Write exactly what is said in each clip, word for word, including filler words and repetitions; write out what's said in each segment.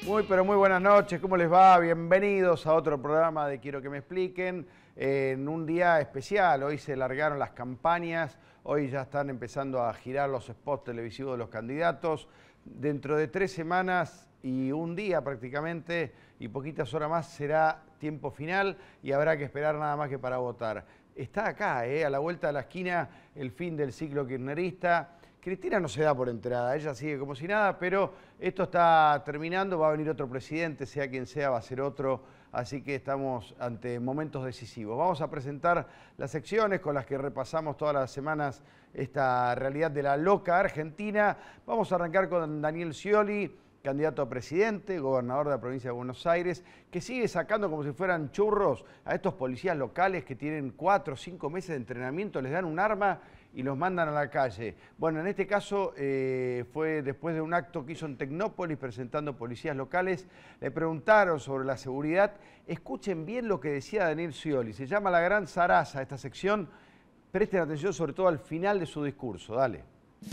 Muy, pero muy buenas noches, ¿cómo les va? Bienvenidos a otro programa de Quiero que me expliquen. Eh, en un día especial, hoy se largaron las campañas, hoy ya están empezando a girar los spots televisivos de los candidatos. Dentro de tres semanas y un día prácticamente y poquitas horas más será tiempo final y habrá que esperar nada más que para votar. Está acá, eh, a la vuelta de la esquina, el fin del ciclo kirchnerista. Cristina no se da por enterada, ella sigue como si nada, pero esto está terminando, va a venir otro presidente, sea quien sea, va a ser otro, así que estamos ante momentos decisivos. Vamos a presentar las secciones con las que repasamos todas las semanas esta realidad de la loca Argentina. Vamos a arrancar con Daniel Scioli, candidato a presidente, gobernador de la provincia de Buenos Aires, que sigue sacando como si fueran churros a estos policías locales que tienen cuatro o cinco meses de entrenamiento, les dan un arma y los mandan a la calle. Bueno, en este caso eh, fue después de un acto que hizo en Tecnópolis presentando policías locales. Le preguntaron sobre la seguridad. Escuchen bien lo que decía Daniel Scioli. Se llama La Gran Zaraza esta sección. Presten atención sobre todo al final de su discurso. Dale.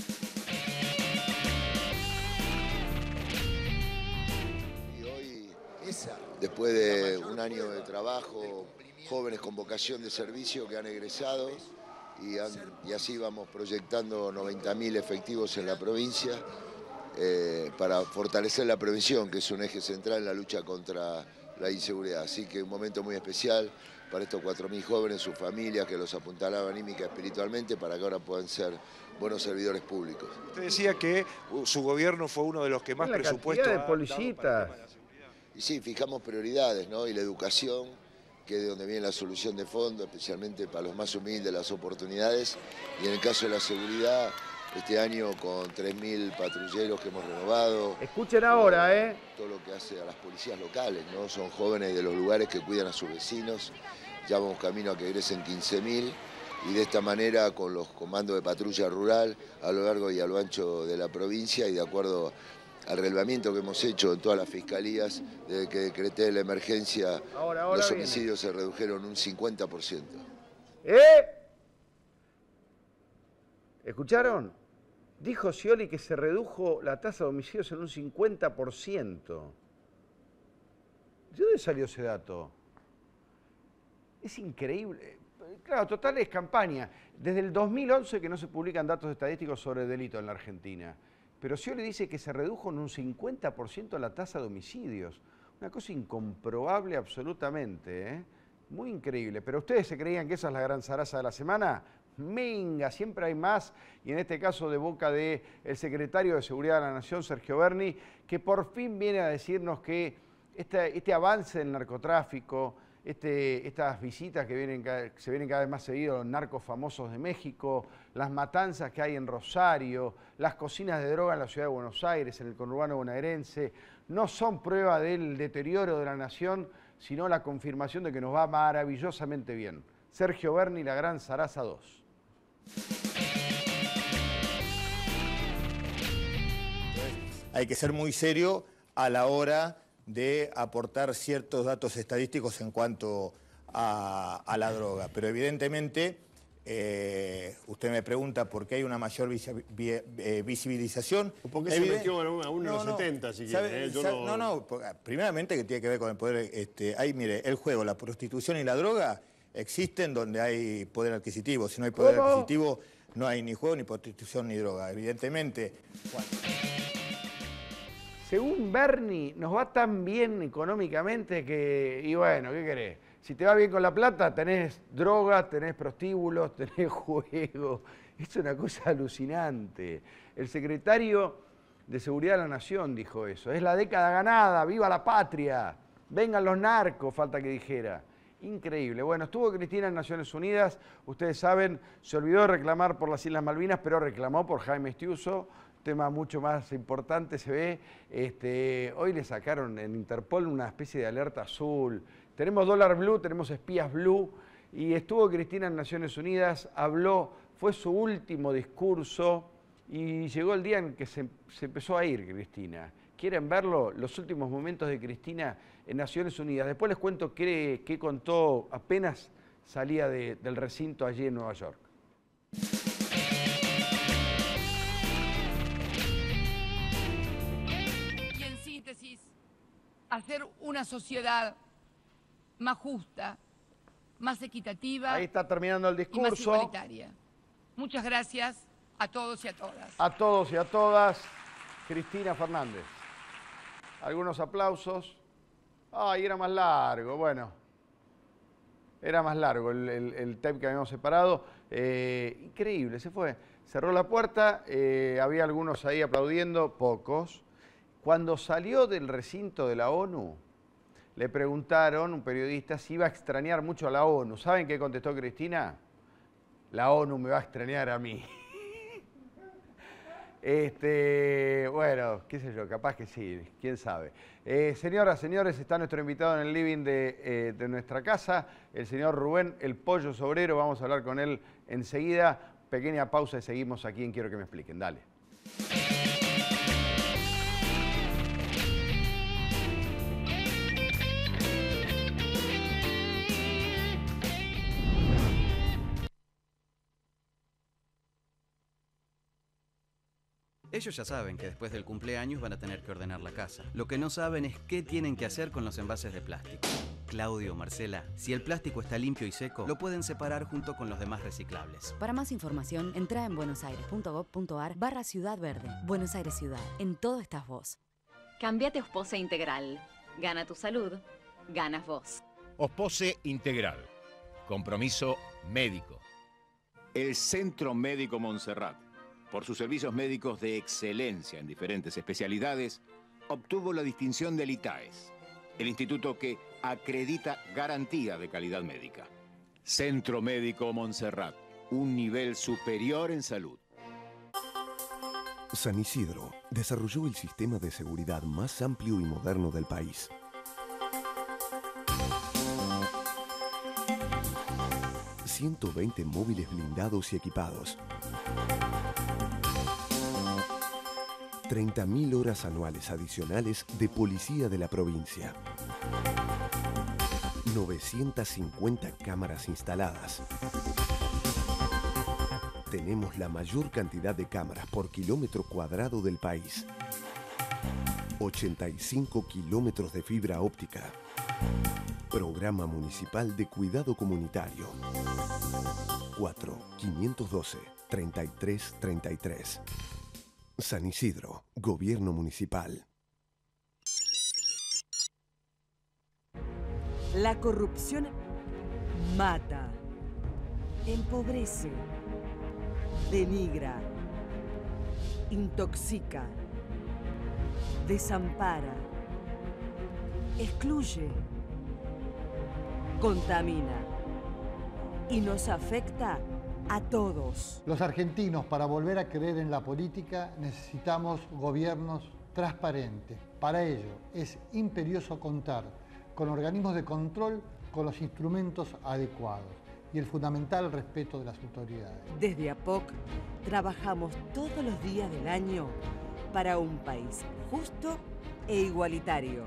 Y hoy, después de un año de trabajo, jóvenes con vocación de servicio que han egresado, Y, han, y así vamos proyectando noventa mil efectivos en la provincia eh, para fortalecer la prevención, que es un eje central en la lucha contra la inseguridad. Así que un momento muy especial para estos cuatro mil jóvenes, sus familias, que los apuntalaba anímica y espiritualmente para que ahora puedan ser buenos servidores públicos. Usted decía que su gobierno fue uno de los que más la presupuesto de ha policías. dado para el tema de la seguridad. Y sí, fijamos prioridades, ¿no? Y la educación, que es de donde viene la solución de fondo, especialmente para los más humildes, las oportunidades. Y en el caso de la seguridad, este año con tres mil patrulleros que hemos renovado. Escuchen ahora, ¿eh? Todo lo que hace a las policías locales, ¿no? Son jóvenes de los lugares que cuidan a sus vecinos. Ya vamos camino a que egresen quince mil. Y de esta manera, con los comandos de patrulla rural a lo largo y a lo ancho de la provincia y de acuerdo al relevamiento que hemos hecho en todas las fiscalías, desde que decreté la emergencia, ahora, ahora los viene. homicidios se redujeron un cincuenta por ciento. ¿Eh? ¿Escucharon? Dijo Scioli que se redujo la tasa de homicidios en un cincuenta por ciento. ¿De dónde salió ese dato? Es increíble. Claro, total es campaña. Desde el dos mil once que no se publican datos estadísticos sobre delito en la Argentina. Pero Scioli dice que se redujo en un cincuenta por ciento la tasa de homicidios. Una cosa incomprobable absolutamente, ¿eh? Muy increíble. ¿Pero ustedes se creían que esa es la gran zaraza de la semana? Venga, siempre hay más. Y en este caso de boca del secretario de Seguridad de la Nación, Sergio Berni, que por fin viene a decirnos que este, este avance del narcotráfico, Este, estas visitas que, vienen, que se vienen cada vez más seguido, los narcos famosos de México, las matanzas que hay en Rosario, las cocinas de droga en la ciudad de Buenos Aires, en el conurbano bonaerense, no son prueba del deterioro de la nación, sino la confirmación de que nos va maravillosamente bien. Sergio Berni, La Gran Zaraza dos. Hay que ser muy serio a la hora de aportar ciertos datos estadísticos en cuanto a, a la droga. Pero evidentemente, eh, usted me pregunta por qué hay una mayor visi eh, visibilización. ¿Por qué se metió a uno en los no, setenta, si sabe, quiere? ¿eh? Yo sabe, no, no, no, porque, primeramente que tiene que ver con el poder. Este, ahí, mire, el juego, la prostitución y la droga existen donde hay poder adquisitivo. Si no hay poder ¿Cómo? adquisitivo, no hay ni juego, ni prostitución, ni droga. Evidentemente. Bueno. Según Berni, nos va tan bien económicamente que, y bueno, ¿qué querés? Si te va bien con la plata, tenés droga, tenés prostíbulos, tenés juego. Es una cosa alucinante. El secretario de Seguridad de la Nación dijo eso. Es la década ganada, viva la patria, vengan los narcos, falta que dijera. Increíble. Bueno, estuvo Cristina en Naciones Unidas, ustedes saben, se olvidó de reclamar por las Islas Malvinas, pero reclamó por Jaime Estiuso. Tema mucho más importante se ve. Este, hoy le sacaron en Interpol una especie de alerta azul. Tenemos dólar blue, tenemos espías blue. Y estuvo Cristina en Naciones Unidas, habló, fue su último discurso y llegó el día en que se, se empezó a ir Cristina. ¿Quieren verlo? Los últimos momentos de Cristina en Naciones Unidas. Después les cuento qué, qué contó apenas salía de, del recinto allí en Nueva York. hacer una sociedad más justa, más equitativa. Ahí está terminando el discurso. Y más igualitaria. Muchas gracias a todos y a todas. A todos y a todas, Cristina Fernández. Algunos aplausos. Ay, era más largo, bueno. Era más largo el, el, el tape que habíamos separado. Eh, increíble, se fue. Cerró la puerta, eh, había algunos ahí aplaudiendo, pocos. Cuando salió del recinto de la ONU, le preguntaron, un periodista, si iba a extrañar mucho a la ONU. ¿Saben qué contestó Cristina? La ONU me va a extrañar a mí. Este, bueno, qué sé yo, capaz que sí, quién sabe. Eh, señoras, señores, está nuestro invitado en el living de, eh, de nuestra casa, el señor Rubén El Pollo Sobrero. Vamos a hablar con él enseguida. Pequeña pausa y seguimos aquí en Quiero que me expliquen. Dale. Ellos ya saben que después del cumpleaños van a tener que ordenar la casa. Lo que no saben es qué tienen que hacer con los envases de plástico. Claudio, Marcela, si el plástico está limpio y seco, lo pueden separar junto con los demás reciclables. Para más información, entra en buenosaires.gov.ar barra Ciudad Verde. Buenos Aires Ciudad. En todo estás vos. Cámbiate a Ospose Integral. Gana tu salud. Ganas vos. Ospose Integral. Compromiso médico. El Centro Médico Montserrat, por sus servicios médicos de excelencia en diferentes especialidades, obtuvo la distinción del I T A E S, el instituto que acredita garantía de calidad médica. Centro Médico Montserrat, un nivel superior en salud. San Isidro desarrolló el sistema de seguridad más amplio y moderno del país. ciento veinte móviles blindados y equipados. treinta mil horas anuales adicionales de policía de la provincia. novecientas cincuenta cámaras instaladas. Tenemos la mayor cantidad de cámaras por kilómetro cuadrado del país. ochenta y cinco kilómetros de fibra óptica. Programa Municipal de Cuidado Comunitario. cuatro cinco uno dos, tres tres tres tres. San Isidro, Gobierno Municipal. La corrupción mata, empobrece, denigra, intoxica, desampara, excluye, contamina y nos afecta a todos. Los argentinos, para volver a creer en la política, necesitamos gobiernos transparentes. Para ello es imperioso contar con organismos de control con los instrumentos adecuados y el fundamental respeto de las autoridades. Desde A P O C trabajamos todos los días del año para un país justo e igualitario.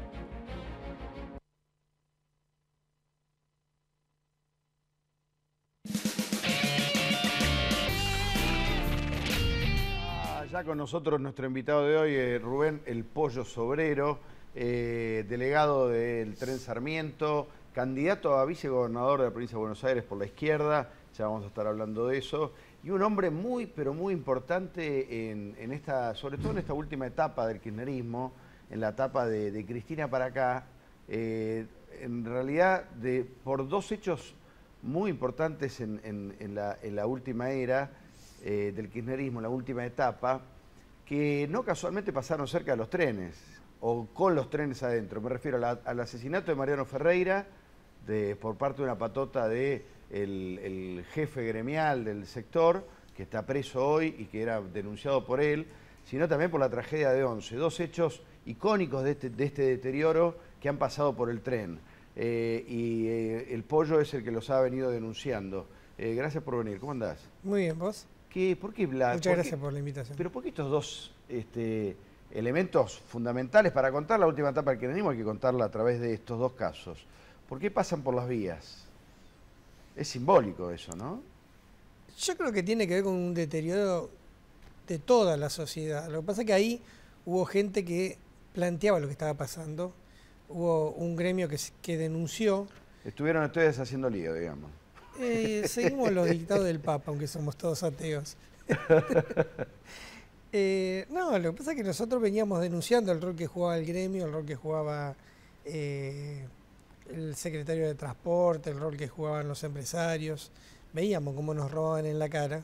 Ya con nosotros nuestro invitado de hoy es Rubén El Pollo Sobrero, eh, delegado del Tren Sarmiento, candidato a vicegobernador de la provincia de Buenos Aires por la izquierda, ya vamos a estar hablando de eso, y un hombre muy, pero muy importante en, en esta, sobre todo en esta última etapa del kirchnerismo, en la etapa de, de Cristina para acá, eh, en realidad de, por dos hechos muy importantes en, en, en, la, en la última era, Eh, del kirchnerismo, la última etapa, que no casualmente pasaron cerca de los trenes, o con los trenes adentro. Me refiero a la, al asesinato de Mariano Ferreira de, por parte de una patota del de el jefe gremial del sector, que está preso hoy y que era denunciado por él, sino también por la tragedia de Once. Dos hechos icónicos de este, de este deterioro que han pasado por el tren. Eh, y eh, el Pollo es el que los ha venido denunciando. Eh, gracias por venir. ¿Cómo andás? Muy bien, ¿vos? ¿Qué, ¿Por qué Blas? Muchas gracias por la invitación. Pero ¿por qué estos dos este, elementos fundamentales para contar la última etapa del kirchnerismo hay que contarla a través de estos dos casos? ¿Por qué pasan por las vías? Es simbólico eso, ¿no? Yo creo que tiene que ver con un deterioro de toda la sociedad. Lo que pasa es que ahí hubo gente que planteaba lo que estaba pasando. hubo un gremio que, que denunció. Estuvieron ustedes haciendo lío, digamos. Eh, seguimos los dictados del Papa, aunque somos todos ateos. eh, no, lo que pasa es que nosotros veníamos denunciando el rol que jugaba el gremio, el rol que jugaba eh, el secretario de Transporte, el rol que jugaban los empresarios. Veíamos cómo nos robaban en la cara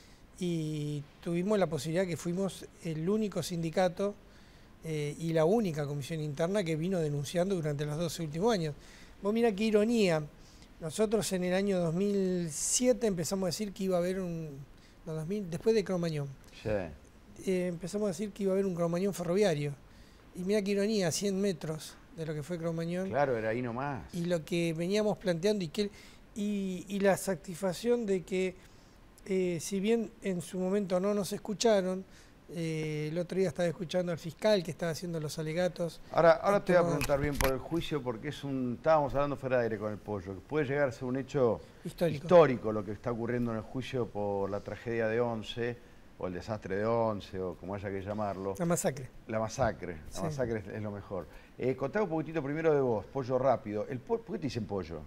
y tuvimos la posibilidad que fuimos el único sindicato eh, y la única comisión interna que vino denunciando durante los doce últimos años. Vos mirá qué ironía, nosotros en el año dos mil siete empezamos a decir que iba a haber un... No, dos mil, después de Cromañón, sí. eh, empezamos a decir que iba a haber un Cromañón ferroviario. Y mirá qué ironía, cien metros de lo que fue Cromañón. Claro, era ahí nomás. Y lo que veníamos planteando y que... Y, y la satisfacción de que, eh, si bien en su momento no nos escucharon, eh, el otro día estaba escuchando al fiscal que estaba haciendo los alegatos. Ahora, ahora te voy a preguntar bien por el juicio, porque es un, estábamos hablando fuera de aire con el Pollo, que puede llegar a ser un hecho histórico. histórico lo que está ocurriendo en el juicio por la tragedia de Once, o el desastre de Once, o como haya que llamarlo. La masacre. La masacre, la Sí. masacre es, es lo mejor. Eh, contá un poquitito primero de vos, Pollo rápido. El po ¿Por qué te dicen Pollo?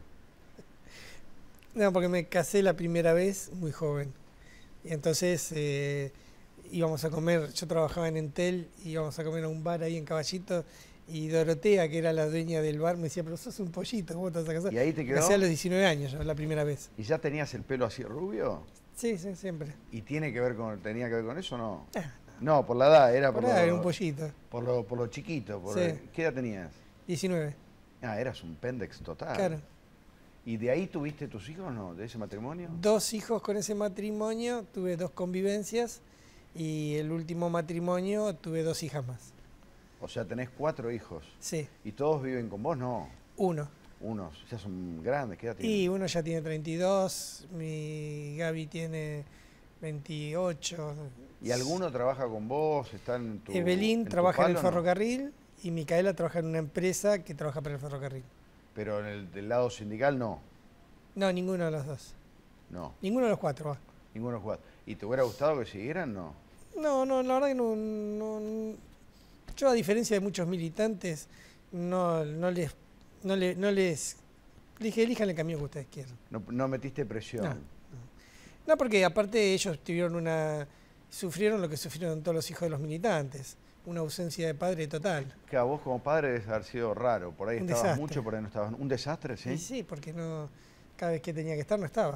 No, porque me casé la primera vez muy joven. Y entonces eh, íbamos a comer, yo trabajaba en Entel, íbamos a comer a un bar ahí en Caballito, y Dorotea, que era la dueña del bar, me decía, pero sos un pollito, ¿cómo te vas a casar? ¿Y ahí te quedó? Me casé a los diecinueve años, yo, la primera vez. ¿Y ya tenías el pelo así rubio? Sí, sí, siempre. ¿Y tiene que ver con, tenía que ver con eso o no? Ah, No, por la edad, era por, por ahí, lo, era un pollito. Por lo, por lo chiquito. Por Sí. el- ¿Qué edad tenías? diecinueve. Ah, eras un pendex total. Claro. ¿Y de ahí tuviste tus hijos, no? ¿De ese matrimonio? Dos hijos con ese matrimonio, tuve dos convivencias, y el último matrimonio tuve dos hijas más. O sea, tenés cuatro hijos. Sí. ¿Y todos viven con vos? No. Uno. Unos, ya son grandes, ¿qué edad tienen? Y uno ya tiene treinta y dos, mi Gaby tiene veintiocho. ¿Y alguno trabaja con vos? ¿Están en tu, Evelyn en tu trabaja en el palo, no? ferrocarril y Micaela trabaja en una empresa que trabaja para el ferrocarril. Pero en el del lado sindical no. No, ninguno de los dos. No. Ninguno de los cuatro, va. Ninguno de los cuatro. ¿Y te hubiera gustado que siguieran? No. No, no, la verdad que no, no- yo, a diferencia de muchos militantes, no, no les, no le- no les, les dije, elijan el camino que ustedes quieran. No, no metiste presión. No. No, porque aparte ellos tuvieron una, sufrieron lo que sufrieron todos los hijos de los militantes, una ausencia de padre total. Que a vos como padre debe haber sido raro. Por ahí Un estabas desastre. mucho, por ahí no estabas. ¿Un desastre, sí? Y sí, porque no, cada vez que tenía que estar no estaba.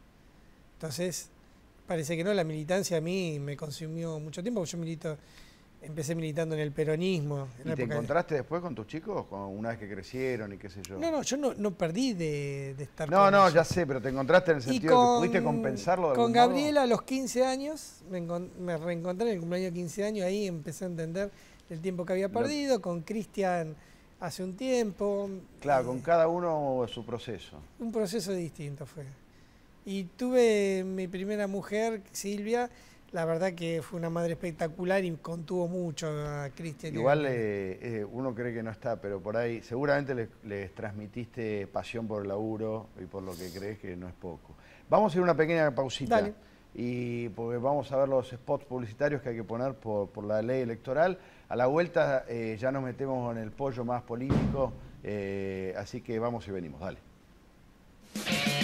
Entonces, parece que no, la militancia a mí me consumió mucho tiempo, porque yo milito, empecé militando en el peronismo. En ¿Y la te época de- encontraste después con tus chicos? Con, una vez que crecieron y qué sé yo. No, no, yo no, no perdí de, de estar No, con no, ellos. ya sé, pero te encontraste en el Y sentido de que pudiste compensarlo de Con algún modo. Gabriela a los quince años, me, encon- me reencontré en el cumpleaños de quince años, ahí empecé a entender el tiempo que había Lo- perdido, con Cristian hace un tiempo, Claro, con cada uno su proceso. un proceso distinto fue. Y tuve mi primera mujer, Silvia, la verdad que fue una madre espectacular y contuvo mucho a Cristian. y a Igual Gabriela. eh, eh, uno cree que no está, pero por ahí seguramente les, les transmitiste pasión por el laburo y por lo que crees que no es poco. Vamos a ir a una pequeña pausita. Dale. Y porque vamos a ver los spots publicitarios que hay que poner por, por la ley electoral. A la vuelta eh, ya nos metemos en el pollo más político, eh, así que vamos y venimos, dale.